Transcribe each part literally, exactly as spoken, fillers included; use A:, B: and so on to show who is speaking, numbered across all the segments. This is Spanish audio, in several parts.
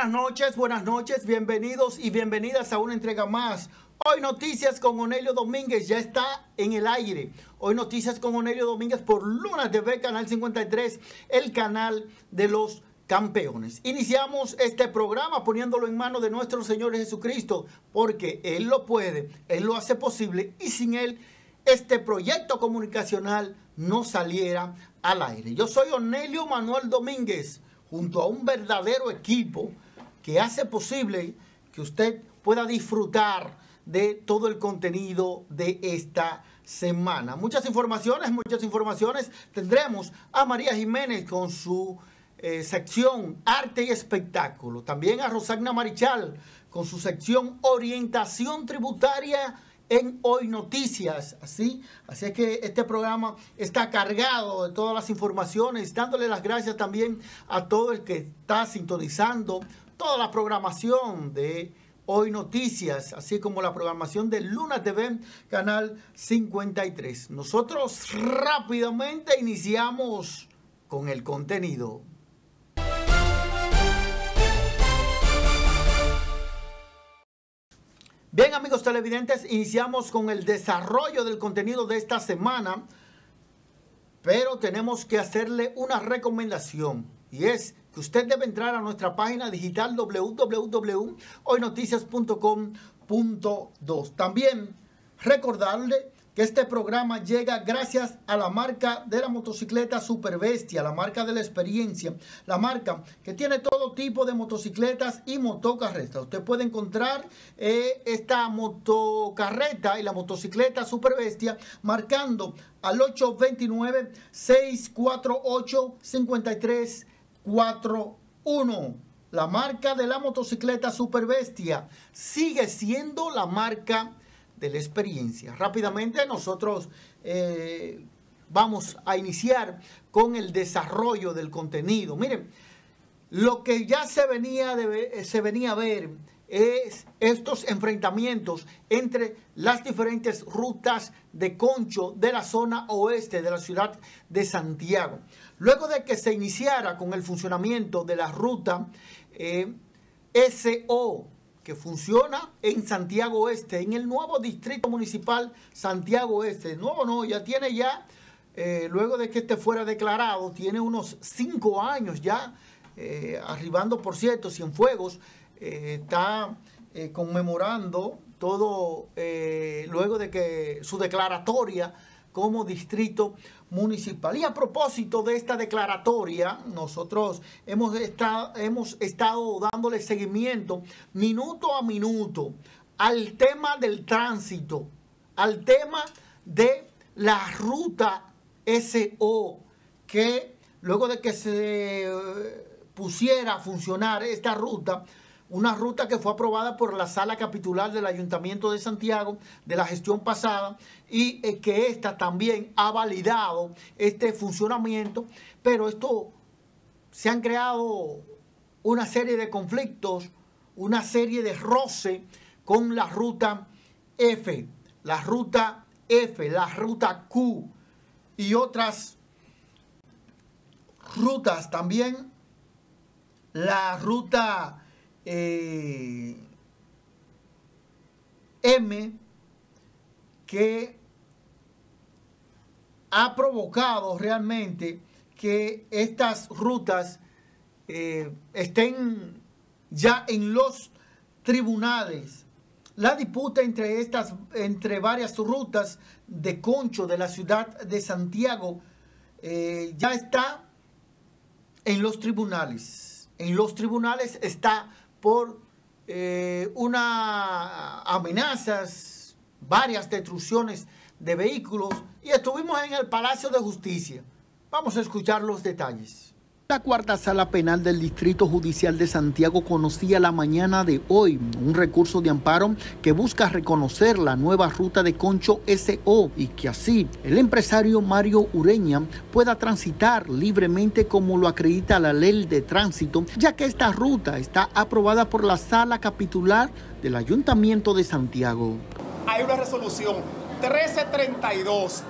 A: buenas noches, buenas noches, bienvenidos y bienvenidas a una entrega más. Hoy Noticias con Onelio Domínguez ya está en el aire. Hoy Noticias con Onelio Domínguez por Luna T V, Canal cincuenta y tres, el canal de los campeones. Iniciamos este programa poniéndolo en manos de nuestro Señor Jesucristo, porque Él lo puede, Él lo hace posible y sin Él este proyecto comunicacional no saliera al aire. Yo soy Onelio Manuel Domínguez, junto a un verdadero equipo que hace posible que usted pueda disfrutar de todo el contenido de esta semana. Muchas informaciones, muchas informaciones. Tendremos a María Jiménez con su eh, sección Arte y Espectáculo. También a Rosagna Marichal con su sección Orientación Tributaria en Hoy Noticias. Así, así es que este programa está cargado de todas las informaciones, dándole las gracias también a todo el que está sintonizando toda la programación de Hoy Noticias, así como la programación de Luna T V, Canal cincuenta y tres. Nosotros rápidamente iniciamos con el contenido. Bien, amigos televidentes, iniciamos con el desarrollo del contenido de esta semana, pero tenemos que hacerle una recomendación, y es que usted debe entrar a nuestra página digital doble u doble u doble u punto hoy noticias punto com punto do. También recordarle que este programa llega gracias a la marca de la motocicleta Superbestia, la marca de la experiencia, la marca que tiene todo tipo de motocicletas y motocarretas. Usted puede encontrar eh, esta motocarreta y la motocicleta Superbestia marcando al ocho dos nueve, seis cuatro ocho, cinco tres cuatro uno. La marca de la motocicleta Superbestia sigue siendo la marca de la experiencia. Rápidamente nosotros eh, vamos a iniciar con el desarrollo del contenido. Miren, lo que ya se venía, de, se venía a ver es estos enfrentamientos entre las diferentes rutas de concho de la zona oeste de la ciudad de Santiago. Luego de que se iniciara con el funcionamiento de la ruta eh, S O, que funciona en Santiago Oeste, en el nuevo distrito municipal Santiago Oeste. Nuevo no, ya tiene ya, eh, luego de que este fuera declarado, tiene unos cinco años ya, eh, arribando por cierto, Cienfuegos, eh, está eh, conmemorando todo, eh, luego de que su declaratoria como distrito municipal. Y a propósito de esta declaratoria, nosotros hemos estado, hemos estado dándole seguimiento minuto a minuto al tema del tránsito, al tema de la ruta S O, que luego de que se pusiera a funcionar esta ruta, una ruta que fue aprobada por la Sala Capitular del Ayuntamiento de Santiago de la gestión pasada y eh, que esta también ha validado este funcionamiento, pero esto se han creado una serie de conflictos, una serie de roce con la ruta F, la ruta F, la ruta Q y otras rutas también, la ruta Eh, M, que ha provocado realmente que estas rutas eh, estén ya en los tribunales. La disputa entre estas, entre varias rutas de concho de la ciudad de Santiago eh, ya está en los tribunales. En los tribunales está por eh, una amenazas, varias destrucciones de vehículos, y estuvimos en el Palacio de Justicia. Vamos a escuchar los detalles. La cuarta sala penal del Distrito Judicial de Santiago conocía la mañana de hoy un recurso de amparo que busca reconocer la nueva ruta de concho S O y que así el empresario Mario Ureña pueda transitar libremente como lo acredita la ley de tránsito, ya que esta ruta está aprobada por la Sala Capitular del Ayuntamiento de Santiago.
B: Hay una resolución trece treinta y dos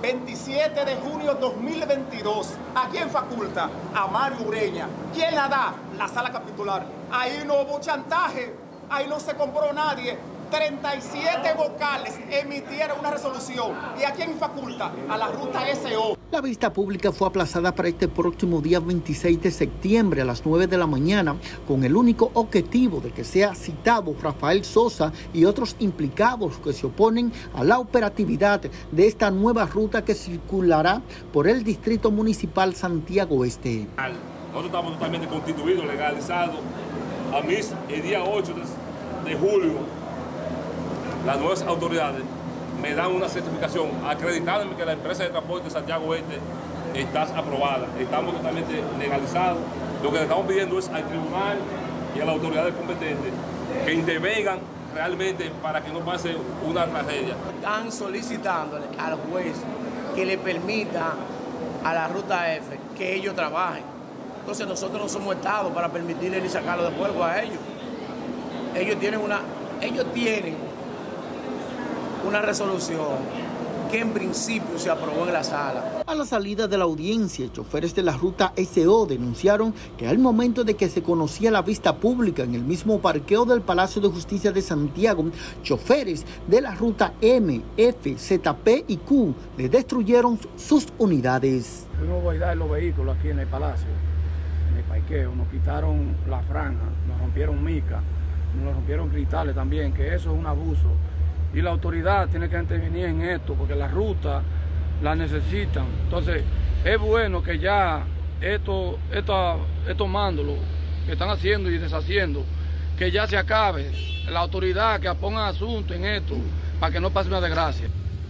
B: veintisiete de junio dos mil veintidós. ¿A quién faculta? A Mario Ureña. ¿Quién la da? La sala capitular. Ahí no hubo chantaje, ahí no se compró nadie. treinta y siete vocales emitieron una resolución. ¿Y a quién faculta? A la ruta S O.
A: La vista pública fue aplazada para este próximo día veintiséis de septiembre a las nueve de la mañana con el único objetivo de que sea citado Rafael Sosa y otros implicados que se oponen a la operatividad de esta nueva ruta que circulará por el Distrito Municipal Santiago Este.
C: Nosotros estamos totalmente constituidos, legalizados. A mí, el día ocho de julio, las nuevas autoridades me dan una certificación acreditándome que la empresa de transporte de Santiago Este está aprobada. Estamos totalmente legalizados. Lo que le estamos pidiendo es al tribunal y a las autoridades competentes que intervengan realmente para que no pase una tragedia.
D: Están solicitándole al juez que le permita a la ruta F que ellos trabajen. Entonces nosotros no somos Estado para permitirle ni sacarlo de juego a ellos. Ellos tienen una, ellos tienen una resolución que en principio se aprobó en la sala.
A: A la salida de la audiencia, choferes de la ruta S O denunciaron que al momento de que se conocía la vista pública en el mismo parqueo del Palacio de Justicia de Santiago, choferes de la ruta M, F, Z P y Q le destruyeron sus unidades.
E: Fuimos a guardar los vehículos aquí en el Palacio, en el parqueo, nos quitaron la franja, nos rompieron mica, nos rompieron cristales también, que eso es un abuso. Y la autoridad tiene que intervenir en esto, porque la ruta la necesitan. Entonces, es bueno que ya estos esto, esto mándolos que están haciendo y deshaciendo, que ya se acabe. La autoridad que ponga asunto en esto, para que no pase una desgracia.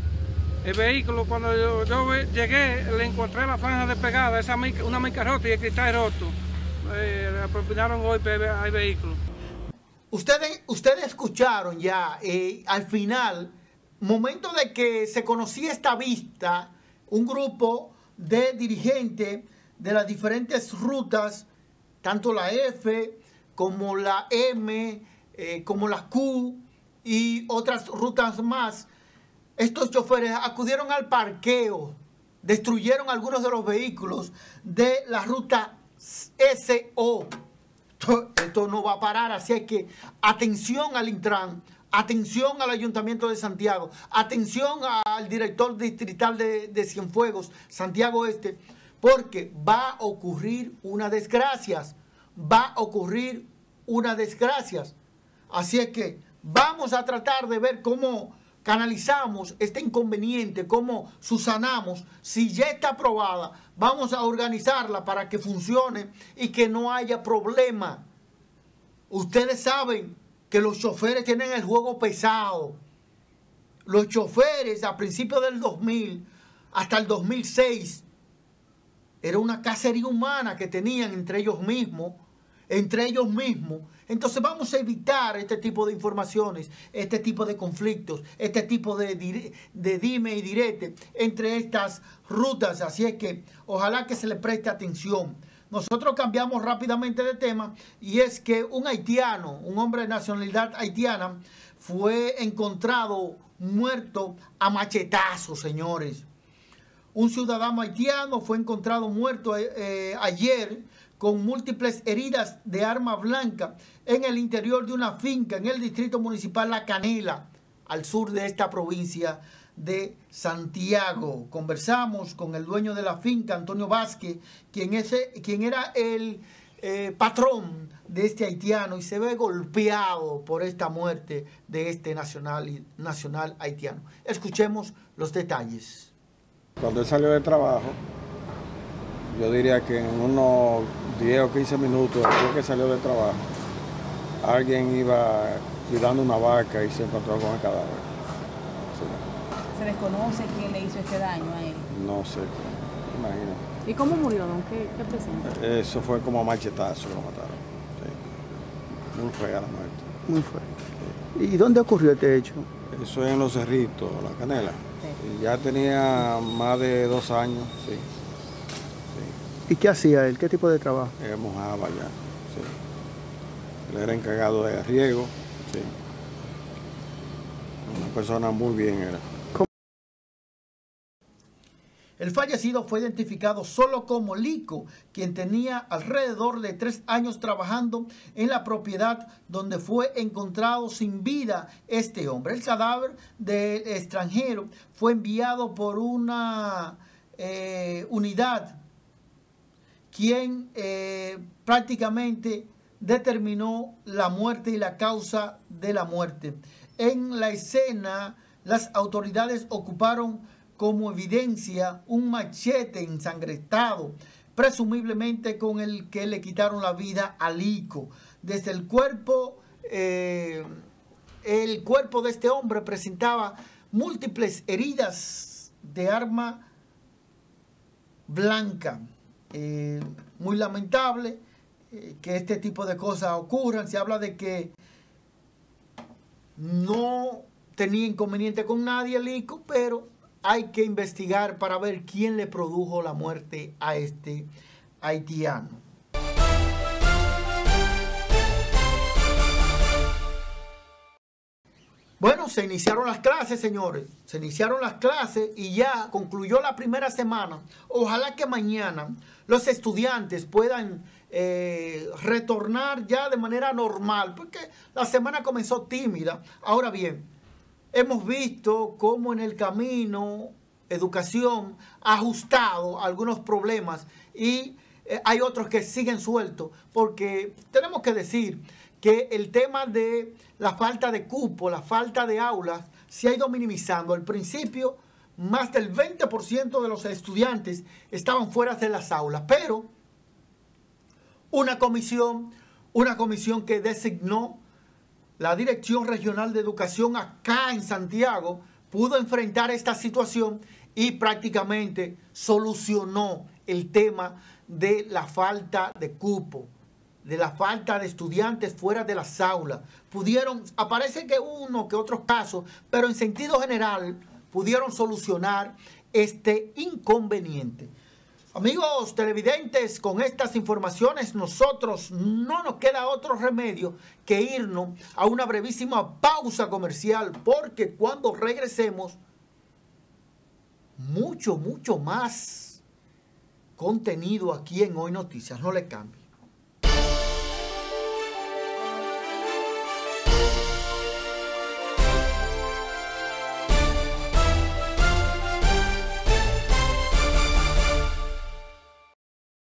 F: El vehículo, cuando yo, yo llegué, le encontré la franja despegada, esa mica, una mica rota y el cristal roto. Eh, le propinaron golpe al vehículo.
A: Ustedes, ustedes escucharon ya, eh, al final, momento de que se conocía esta vista, un grupo de dirigentes de las diferentes rutas, tanto la F como la M, eh, como la Q y otras rutas más, estos choferes acudieron al parqueo, destruyeron algunos de los vehículos de la ruta S O. Esto, esto no va a parar, así es que atención al Intran, atención al Ayuntamiento de Santiago, atención al director distrital de, de Cienfuegos, Santiago Este, porque va a ocurrir una desgracia, va a ocurrir una desgracia. Así es que vamos a tratar de ver cómo canalizamos este inconveniente, cómo subsanamos. Si ya está aprobada, vamos a organizarla para que funcione y que no haya problema. Ustedes saben que los choferes tienen el juego pesado. Los choferes a principios del dos mil hasta el dos mil seis era una cacería humana que tenían entre ellos mismos, entre ellos mismos. Entonces vamos a evitar este tipo de informaciones, este tipo de conflictos, este tipo de, de dime y direte entre estas rutas. Así es que ojalá que se le preste atención. Nosotros cambiamos rápidamente de tema y es que un haitiano, un hombre de nacionalidad haitiana, fue encontrado muerto a machetazos, señores. Un ciudadano haitiano fue encontrado muerto eh, ayer con múltiples heridas de arma blanca en el interior de una finca en el distrito municipal La Canela, al sur de esta provincia de Santiago. Conversamos con el dueño de la finca, Antonio Vázquez, quien, es, quien era el eh, patrón de este haitiano y se ve golpeado por esta muerte de este nacional, nacional haitiano. Escuchemos los detalles.
G: Cuando él salió del trabajo, yo diría que en unos diez o quince minutos después que salió del trabajo, alguien iba cuidando una vaca y se encontró con el cadáver. Sí.
H: ¿Se desconoce quién le hizo este daño a él?
G: No sé, imagino.
H: ¿Y cómo murió, don? ¿Qué, qué presenta?
G: Eso fue como a machetazo que lo mataron. Sí. Muy fea la muerte.
A: Muy fuerte. Sí. ¿Y dónde ocurrió este hecho?
G: Eso es en Los Cerritos, La Canela. Sí. Y ya tenía más de dos años, sí.
A: ¿Y qué hacía él? ¿Qué tipo de trabajo?
G: Él mojaba ya, sí. Él era encargado de riego, sí. Una persona muy bien era.
A: El fallecido fue identificado solo como Lico, quien tenía alrededor de tres años trabajando en la propiedad donde fue encontrado sin vida este hombre. El cadáver del extranjero fue enviado por una eh, unidad, quien eh, prácticamente determinó la muerte y la causa de la muerte. En la escena, las autoridades ocuparon como evidencia un machete ensangrentado, presumiblemente con el que le quitaron la vida a Lico. Desde el cuerpo, eh, el cuerpo de este hombre presentaba múltiples heridas de arma blanca. Eh, muy lamentable eh, que este tipo de cosas ocurran. Se habla de que no tenía inconveniente con nadie Lico, pero hay que investigar para ver quién le produjo la muerte a este haitiano. Bueno, se iniciaron las clases, señores. Se iniciaron las clases y ya concluyó la primera semana. Ojalá que mañana los estudiantes puedan eh, retornar ya de manera normal, porque la semana comenzó tímida. Ahora bien, hemos visto cómo en el camino educación ha ajustado algunos problemas y eh, hay otros que siguen sueltos, porque tenemos que decir que el tema de la falta de cupo, la falta de aulas, se ha ido minimizando. Al principio, más del veinte por ciento de los estudiantes estaban fuera de las aulas, pero una comisión, una comisión que designó la Dirección Regional de Educación acá en Santiago, pudo enfrentar esta situación y prácticamente solucionó el tema de la falta de cupo, de la falta de estudiantes fuera de las aulas. Pudieron, aparece que uno que otros casos, pero en sentido general pudieron solucionar este inconveniente. Amigos televidentes, con estas informaciones nosotros no nos queda otro remedio que irnos a una brevísima pausa comercial, porque cuando regresemos, mucho, mucho más contenido aquí en Hoy Noticias. No le cambie.